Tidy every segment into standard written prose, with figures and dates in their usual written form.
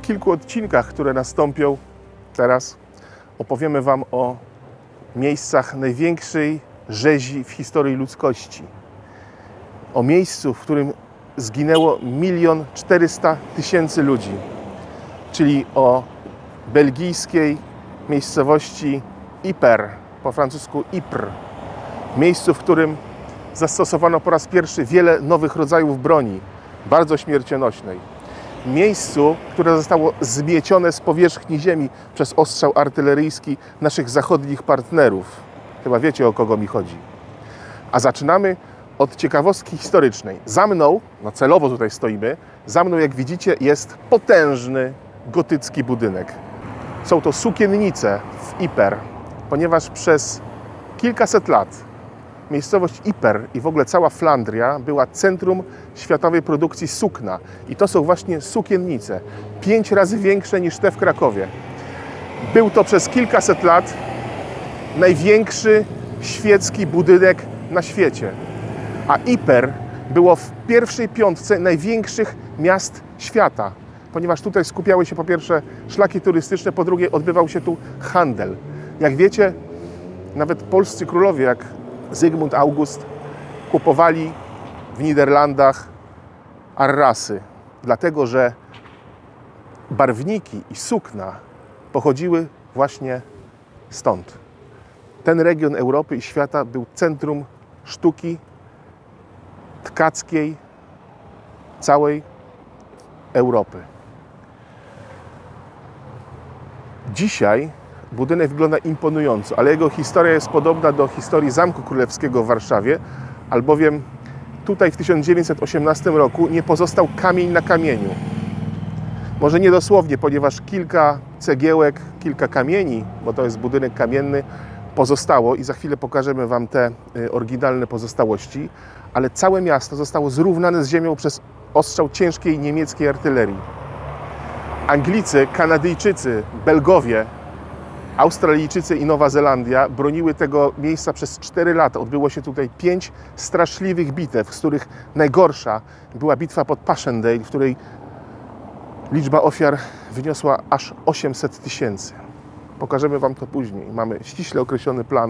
kilku odcinkach, które nastąpią teraz, opowiemy Wam o miejscach największej rzezi w historii ludzkości. O miejscu, w którym zginęło 1 400 000 ludzi, czyli o belgijskiej miejscowości Ypres, po francusku Ypres. Miejscu, w którym zastosowano po raz pierwszy wiele nowych rodzajów broni, bardzo śmiercionośnej. Miejscu, które zostało zmiecione z powierzchni ziemi przez ostrzał artyleryjski naszych zachodnich partnerów. Chyba wiecie, o kogo mi chodzi. A zaczynamy od ciekawostki historycznej. Za mną, no celowo tutaj stoimy, za mną, jak widzicie, jest potężny gotycki budynek. Są to sukiennice w Ypres, ponieważ przez kilkaset lat miejscowość Ypres i w ogóle cała Flandria była centrum światowej produkcji sukna. I to są właśnie sukiennice, 5 razy większe niż te w Krakowie. Był to przez kilkaset lat największy świecki budynek na świecie. A Ypres było w pierwszej piątce największych miast świata, ponieważ tutaj skupiały się po pierwsze szlaki turystyczne, po drugie odbywał się tu handel. Jak wiecie, nawet polscy królowie, jak Zygmunt August, kupowali w Niderlandach arrasy, dlatego że barwniki i sukna pochodziły właśnie stąd. Ten region Europy i świata był centrum sztuki tkackiej całej Europy. Dzisiaj budynek wygląda imponująco, ale jego historia jest podobna do historii Zamku Królewskiego w Warszawie, albowiem tutaj w 1918 roku nie pozostał kamień na kamieniu. Może nie dosłownie, ponieważ kilka cegiełek, kilka kamieni, bo to jest budynek kamienny, pozostało i za chwilę pokażemy Wam te oryginalne pozostałości, ale całe miasto zostało zrównane z ziemią przez ostrzał ciężkiej niemieckiej artylerii. Anglicy, Kanadyjczycy, Belgowie, Australijczycy i Nowa Zelandia broniły tego miejsca przez 4 lata. Odbyło się tutaj 5 straszliwych bitew, z których najgorsza była bitwa pod Passchendaele, w której liczba ofiar wyniosła aż 800 000. Pokażemy Wam to później. Mamy ściśle określony plan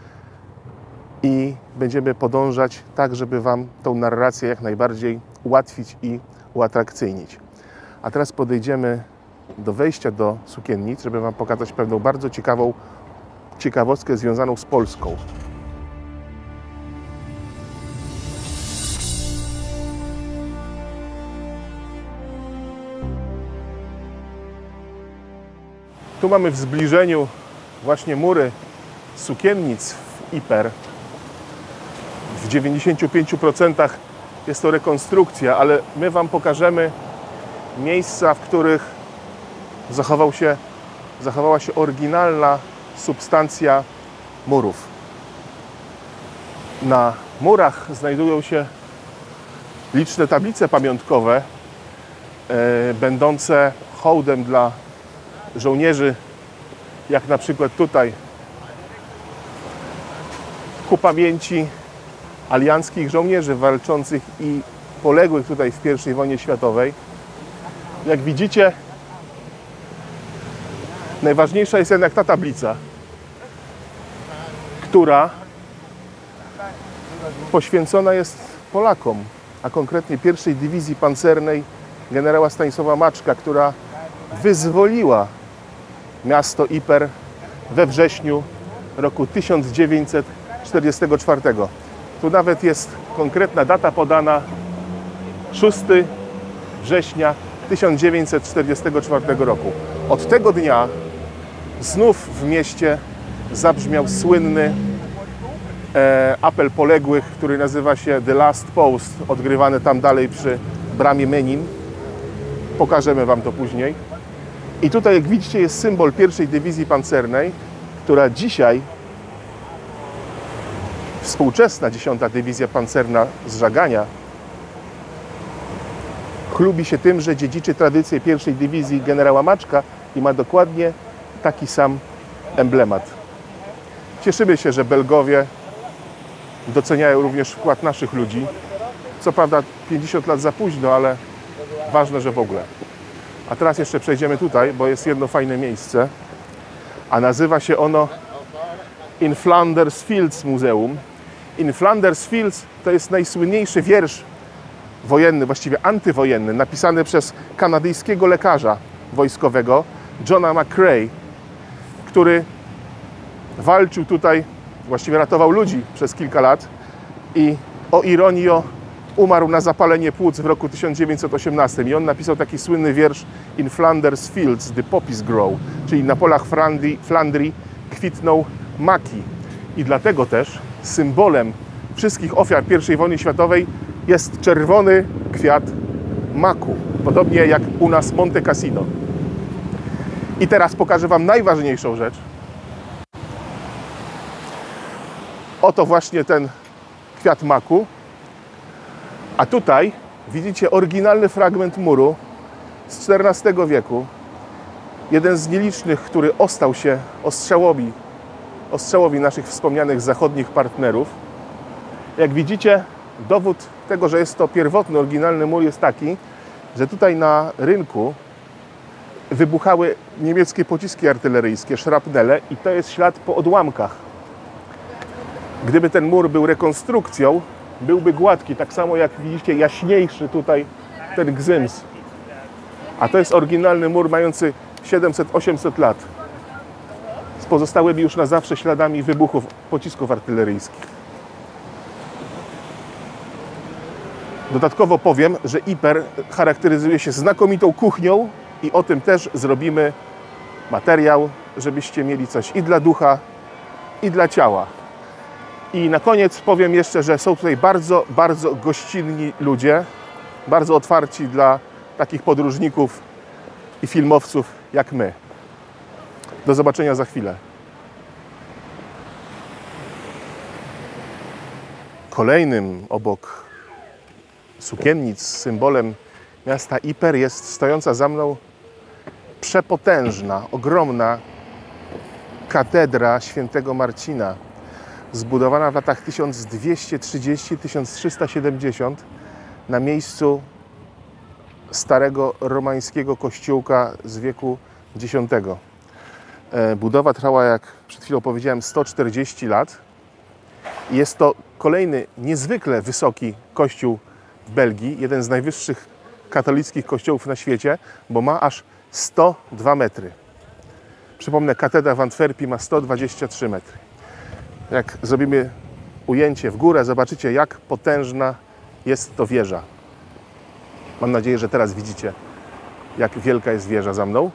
i będziemy podążać tak, żeby Wam tą narrację jak najbardziej ułatwić i uatrakcyjnić. A teraz podejdziemy do wejścia do sukiennic, żeby Wam pokazać pewną bardzo ciekawą ciekawostkę związaną z Polską. Tu mamy w zbliżeniu właśnie mury sukiennic w Ypres. W 95% jest to rekonstrukcja, ale my Wam pokażemy miejsca, w których zachowała się oryginalna substancja murów. Na murach znajdują się liczne tablice pamiątkowe, będące hołdem dla żołnierzy, jak na przykład tutaj, ku pamięci alianckich żołnierzy walczących i poległych tutaj w I wojnie światowej. Jak widzicie, najważniejsza jest jednak ta tablica, która poświęcona jest Polakom, a konkretnie I Dywizji Pancernej generała Stanisława Maczka, która wyzwoliła miasto Ypres we wrześniu roku 1944. Tu nawet jest konkretna data podana, 6 września 1944 roku. Od tego dnia znów w mieście zabrzmiał słynny apel poległych, który nazywa się The Last Post, odgrywany tam dalej przy bramie Menin. Pokażemy Wam to później. I tutaj, jak widzicie, jest symbol I Dywizji Pancernej, która dzisiaj, współczesna 10. Dywizja Pancerna z Żagania, chlubi się tym, że dziedziczy tradycję I Dywizji generała Maczka i ma dokładnie taki sam emblemat. Cieszymy się, że Belgowie doceniają również wkład naszych ludzi. Co prawda 50 lat za późno, ale ważne, że w ogóle. A teraz jeszcze przejdziemy tutaj, bo jest jedno fajne miejsce, a nazywa się ono In Flanders Fields Muzeum. In Flanders Fields to jest najsłynniejszy wiersz wojenny, właściwie antywojenny, napisany przez kanadyjskiego lekarza wojskowego Johna McCrae, który walczył tutaj, właściwie ratował ludzi przez kilka lat i o ironio umarł na zapalenie płuc w roku 1918 i on napisał taki słynny wiersz In Flanders Fields the poppies grow, czyli na polach Flandrii kwitną maki. I dlatego też symbolem wszystkich ofiar I wojny światowej jest czerwony kwiat maku, podobnie jak u nas Monte Cassino. I teraz pokażę Wam najważniejszą rzecz. Oto właśnie ten kwiat maku. A tutaj widzicie oryginalny fragment muru z XIV wieku. Jeden z nielicznych, który ostał się ostrzałowi naszych wspomnianych zachodnich partnerów. Jak widzicie, dowód tego, że jest to pierwotny, oryginalny mur jest taki, że tutaj na rynku wybuchały niemieckie pociski artyleryjskie, szrapnele i to jest ślad po odłamkach. Gdyby ten mur był rekonstrukcją, byłby gładki, tak samo jak widzicie jaśniejszy tutaj ten gzyms. A to jest oryginalny mur mający 700-800 lat. Z pozostałymi już na zawsze śladami wybuchów pocisków artyleryjskich. Dodatkowo powiem, że Yper charakteryzuje się znakomitą kuchnią i o tym też zrobimy materiał, żebyście mieli coś i dla ducha, i dla ciała. I na koniec powiem jeszcze, że są tutaj bardzo, bardzo gościnni ludzie, bardzo otwarci dla takich podróżników i filmowców jak my. Do zobaczenia za chwilę. Kolejnym obok sukiennic symbolem miasta Yper jest stojąca za mną przepotężna, ogromna katedra świętego Marcina, zbudowana w latach 1230-1370 na miejscu starego romańskiego kościółka z wieku X. Budowa trwała, jak przed chwilą powiedziałem, 140 lat. Jest to kolejny niezwykle wysoki kościół w Belgii, jeden z najwyższych katolickich kościołów na świecie, bo ma aż 102 metry. Przypomnę, katedra w Antwerpii ma 123 metry. Jak zrobimy ujęcie w górę, zobaczycie, jak potężna jest to wieża. Mam nadzieję, że teraz widzicie, jak wielka jest wieża za mną.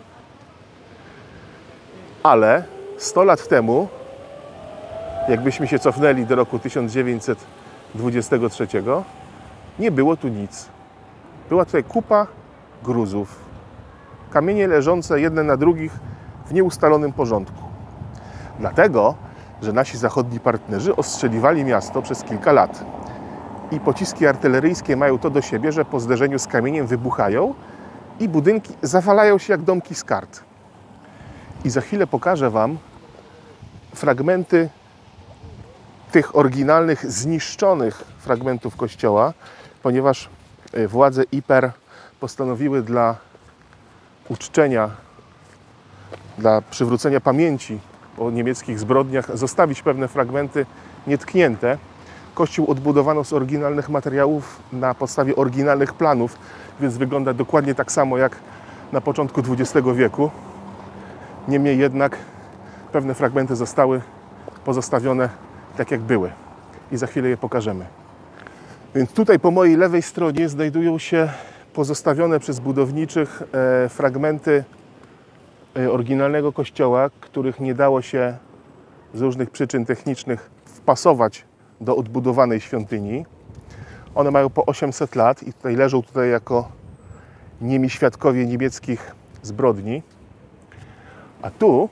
Ale 100 lat temu, jakbyśmy się cofnęli do roku 1923, nie było tu nic. Była tutaj kupa gruzów. Kamienie leżące jedne na drugich w nieustalonym porządku. Dlatego, że nasi zachodni partnerzy ostrzeliwali miasto przez kilka lat. I pociski artyleryjskie mają to do siebie, że po zderzeniu z kamieniem wybuchają i budynki zawalają się jak domki z kart. I za chwilę pokażę Wam fragmenty tych oryginalnych, zniszczonych fragmentów kościoła, ponieważ władze Yper postanowiły dla uczczenia, dla przywrócenia pamięci o niemieckich zbrodniach zostawić pewne fragmenty nietknięte. Kościół odbudowano z oryginalnych materiałów na podstawie oryginalnych planów, więc wygląda dokładnie tak samo jak na początku XX wieku. Niemniej jednak pewne fragmenty zostały pozostawione tak jak były i za chwilę je pokażemy. Więc tutaj po mojej lewej stronie znajdują się pozostawione przez budowniczych fragmenty oryginalnego kościoła, których nie dało się z różnych przyczyn technicznych wpasować do odbudowanej świątyni. One mają po 800 lat i tutaj leżą jako niemi świadkowie niemieckich zbrodni. A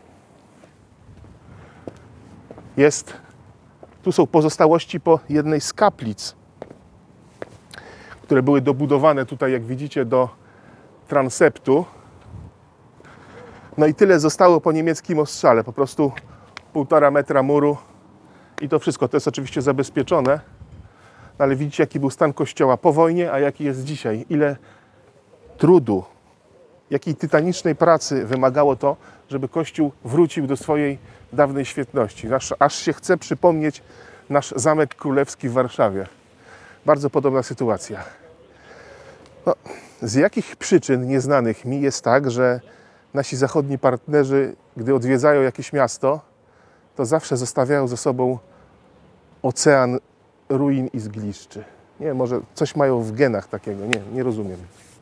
tu są pozostałości po jednej z kaplic, które były dobudowane tutaj, jak widzicie, do transeptu. No i tyle zostało po niemieckim ostrzale, po prostu 1,5 metra muru i to wszystko. To jest oczywiście zabezpieczone, no ale widzicie, jaki był stan kościoła po wojnie, a jaki jest dzisiaj. Ile trudu jakiej tytanicznej pracy wymagało to, żeby Kościół wrócił do swojej dawnej świetności. Aż się chce przypomnieć nasz Zamek Królewski w Warszawie. Bardzo podobna sytuacja. No, z jakich przyczyn nieznanych mi jest tak, że nasi zachodni partnerzy, gdy odwiedzają jakieś miasto, to zawsze zostawiają za sobą ocean ruin i zgliszczy. Nie wiem, może coś mają w genach takiego, nie rozumiem.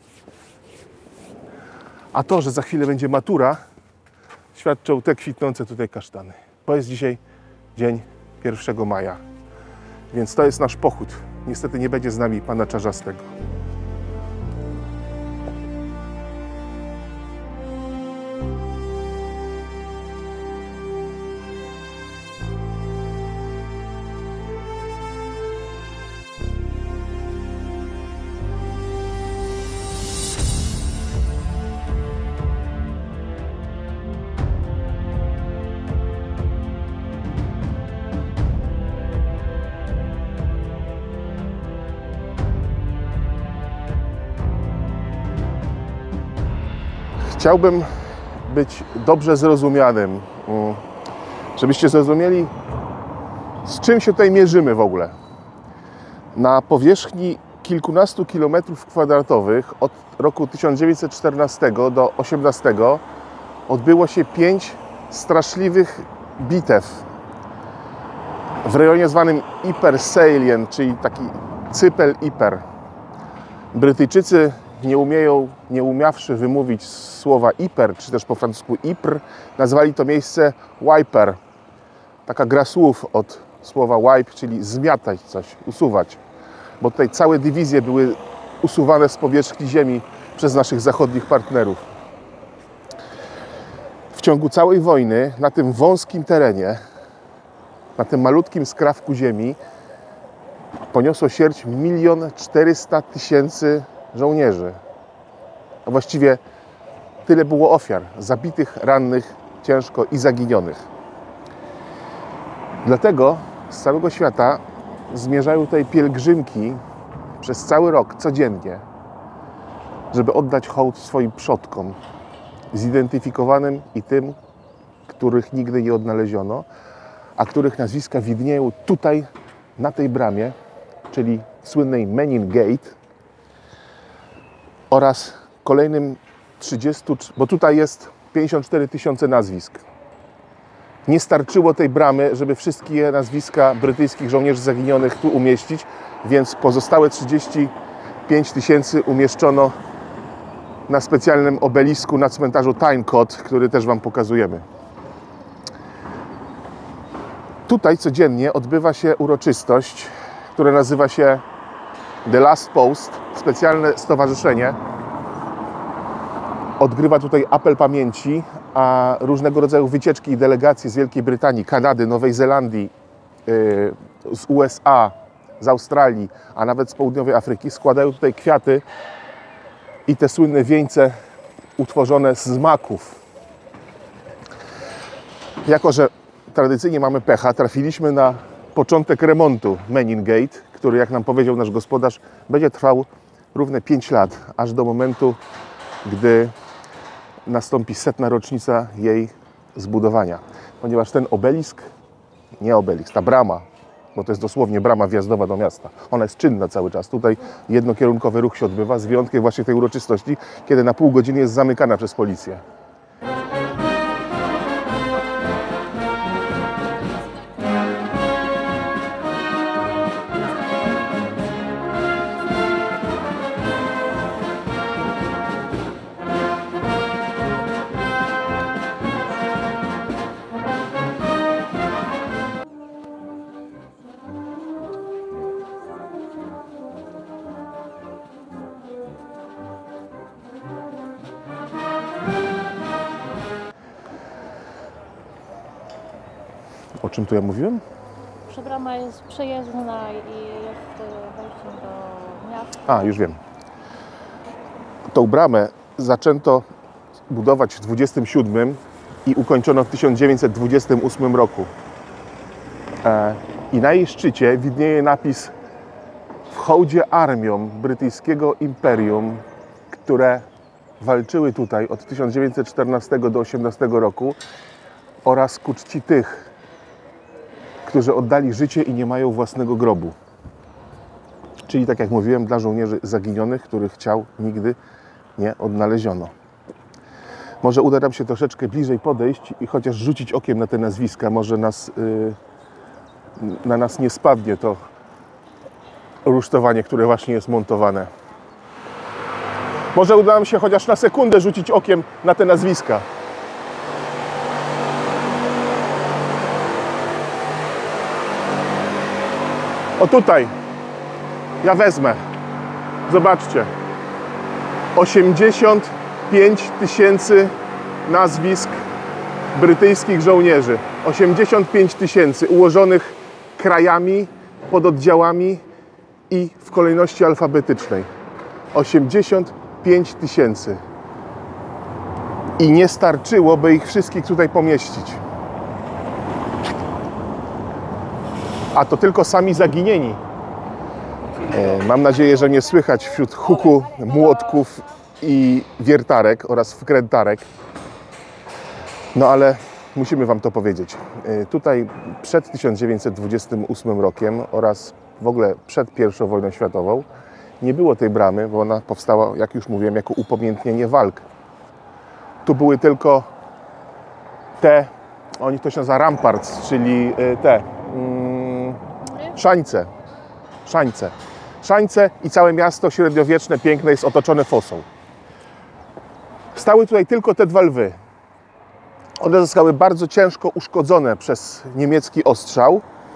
A to, że za chwilę będzie matura, świadczą te kwitnące tutaj kasztany. Bo jest dzisiaj dzień 1 maja, więc to jest nasz pochód. Niestety nie będzie z nami pana Czarzastego. Chciałbym być dobrze zrozumianym, żebyście zrozumieli, z czym się tutaj mierzymy w ogóle. Na powierzchni kilkunastu kilometrów kwadratowych od roku 1914 do 18 odbyło się 5 straszliwych bitew w rejonie zwanym Ypres Salient, czyli taki cypel Ypres. Brytyjczycy nie umiawszy wymówić słowa Ypres, czy też po francusku Ypres, nazwali to miejsce Wiper. Taka gra słów od słowa wipe, czyli zmiatać coś, usuwać. Bo tutaj całe dywizje były usuwane z powierzchni ziemi przez naszych zachodnich partnerów. W ciągu całej wojny na tym wąskim terenie, na tym malutkim skrawku ziemi poniosło śmierć 1 400 000 żołnierzy. A właściwie tyle było ofiar, zabitych, rannych, ciężko i zaginionych. Dlatego z całego świata zmierzają tutaj pielgrzymki przez cały rok, codziennie, żeby oddać hołd swoim przodkom, zidentyfikowanym i tym, których nigdy nie odnaleziono, a których nazwiska widnieją tutaj, na tej bramie, czyli słynnej Menin Gate, oraz kolejnym 30, bo tutaj jest 54 000 nazwisk. Nie starczyło tej bramy, żeby wszystkie nazwiska brytyjskich żołnierzy zaginionych tu umieścić, więc pozostałe 35 000 umieszczono na specjalnym obelisku na cmentarzu Tyne-Cot, który też Wam pokazujemy. Tutaj codziennie odbywa się uroczystość, która nazywa się The Last Post. Specjalne stowarzyszenie odgrywa tutaj apel pamięci, a różnego rodzaju wycieczki i delegacje z Wielkiej Brytanii, Kanady, Nowej Zelandii, z USA, z Australii, a nawet z Południowej Afryki składają tutaj kwiaty i te słynne wieńce utworzone z maków. Jako że tradycyjnie mamy pecha, trafiliśmy na początek remontu Menin Gate, który, jak nam powiedział nasz gospodarz, będzie trwał równe 5 lat, aż do momentu, gdy nastąpi 100. rocznica jej zbudowania. Ponieważ ten obelisk, nie obelisk, ta brama, bo to jest dosłownie brama wjazdowa do miasta, ona jest czynna cały czas. Tutaj jednokierunkowy ruch się odbywa, z wyjątkiem właśnie tej uroczystości, kiedy na pół godziny jest zamykana przez policję. O czym tu ja mówiłem? Że brama jest przejezdna i jest wejściem do miasta. A, już wiem. Tą bramę zaczęto budować w 27 i ukończono w 1928 roku. I na jej szczycie widnieje napis: w hołdzie armiom brytyjskiego imperium, które walczyły tutaj od 1914 do 18 roku oraz ku czci tych, którzy oddali życie i nie mają własnego grobu. Czyli, tak jak mówiłem, dla żołnierzy zaginionych, których ciał nigdy nie odnaleziono. Może uda nam się troszeczkę bliżej podejść i chociaż rzucić okiem na te nazwiska. Może na nas nie spadnie to rusztowanie, które właśnie jest montowane. Może uda nam się chociaż na sekundę rzucić okiem na te nazwiska. O tutaj. Ja wezmę. Zobaczcie. 85 000 nazwisk brytyjskich żołnierzy. 85 000 ułożonych krajami, pododdziałami i w kolejności alfabetycznej. 85 000. I nie starczyłoby ich wszystkich tutaj pomieścić. A to tylko sami zaginieni. Mam nadzieję, że nie słychać wśród huku młotków i wiertarek oraz wkrętarek. No ale musimy Wam to powiedzieć. Tutaj przed 1928 rokiem oraz w ogóle przed I wojną światową nie było tej bramy, bo ona powstała, jak już mówiłem, jako upamiętnienie walk. Tu były tylko te, to się nazywa ramparts, czyli te szańce. Szańce i całe miasto średniowieczne, piękne jest otoczone fosą. Stały tutaj tylko te dwa lwy. One zostały bardzo ciężko uszkodzone przez niemiecki ostrzał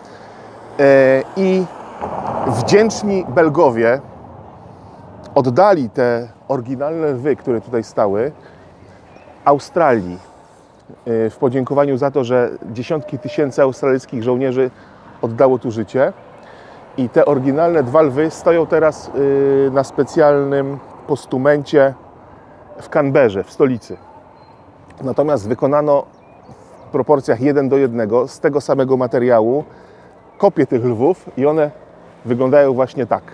i wdzięczni Belgowie oddali te oryginalne lwy, które tutaj stały, Australii w podziękowaniu za to, że dziesiątki tysięcy australijskich żołnierzy oddało tu życie. I te oryginalne dwa lwy stoją teraz na specjalnym postumencie w Canberrze, w stolicy. Natomiast wykonano w proporcjach 1:1 z tego samego materiału kopie tych lwów i one wyglądają właśnie tak.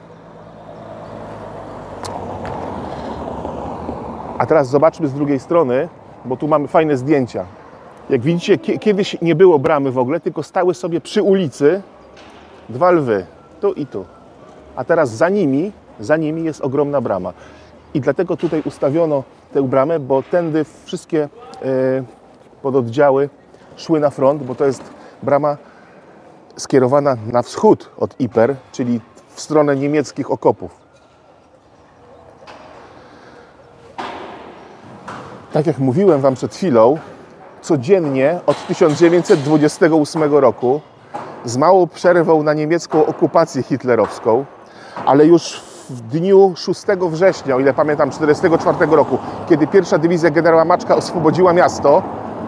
A teraz zobaczmy z drugiej strony, bo tu mamy fajne zdjęcia. Jak widzicie, kiedyś nie było bramy w ogóle, tylko stały sobie przy ulicy dwa lwy, tu i tu. A teraz za nimi jest ogromna brama. I dlatego tutaj ustawiono tę bramę, bo tędy wszystkie pododdziały szły na front, bo to jest brama skierowana na wschód od Ypres, czyli w stronę niemieckich okopów. Tak jak mówiłem Wam przed chwilą, codziennie od 1928 roku z małą przerwą na niemiecką okupację hitlerowską, ale już w dniu 6 września, o ile pamiętam, 1944 roku, kiedy pierwsza dywizja generała Maczka oswobodziła miasto,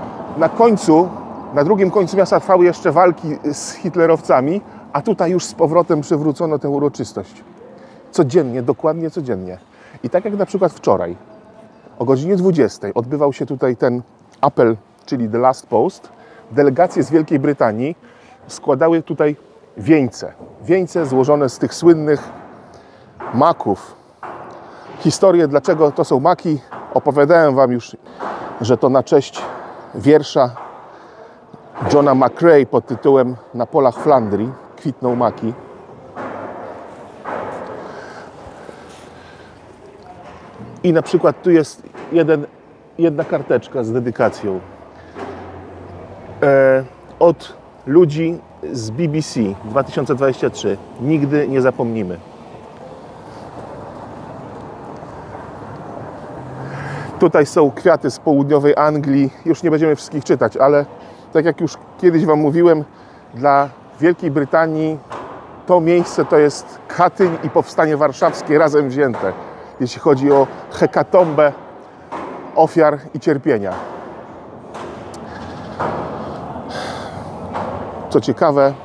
na drugim końcu miasta trwały jeszcze walki z hitlerowcami, a tutaj już z powrotem przywrócono tę uroczystość. Codziennie, dokładnie codziennie. I tak jak na przykład wczoraj, o godzinie 20 odbywał się tutaj ten apel, czyli The Last Post. Delegacje z Wielkiej Brytanii składały tutaj wieńce. Wieńce złożone z tych słynnych maków. Historię, dlaczego to są maki, opowiadałem Wam już, że to na cześć wiersza Johna McCrae pod tytułem Na polach Flandrii kwitną maki. I na przykład tu jest jedna karteczka z dedykacją od ludzi z BBC 2023. Nigdy nie zapomnimy. Tutaj są kwiaty z południowej Anglii. Już nie będziemy wszystkich czytać, ale tak jak już kiedyś Wam mówiłem, dla Wielkiej Brytanii to miejsce to jest Katyń i Powstanie Warszawskie razem wzięte, jeśli chodzi o hekatombę ofiar i cierpienia. Co ciekawe,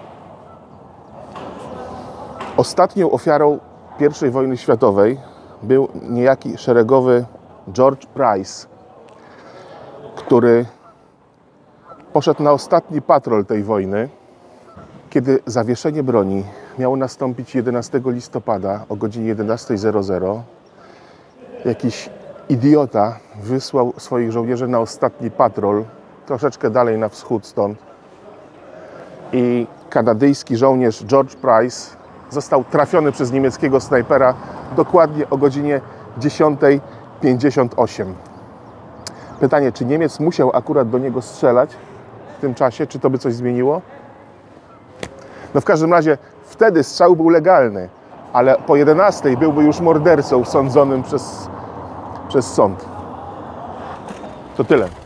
ostatnią ofiarą I wojny światowej był niejaki szeregowy George Price, który poszedł na ostatni patrol tej wojny, kiedy zawieszenie broni miało nastąpić 11 listopada o godzinie 11:00. Jakiś idiota wysłał swoich żołnierzy na ostatni patrol, troszeczkę dalej na wschód stąd. I kanadyjski żołnierz George Price został trafiony przez niemieckiego snajpera dokładnie o godzinie 10:58. Pytanie, czy Niemiec musiał akurat do niego strzelać w tym czasie? Czy to by coś zmieniło? No w każdym razie wtedy strzał był legalny, ale po 11 byłby już mordercą sądzonym przez sąd. To tyle.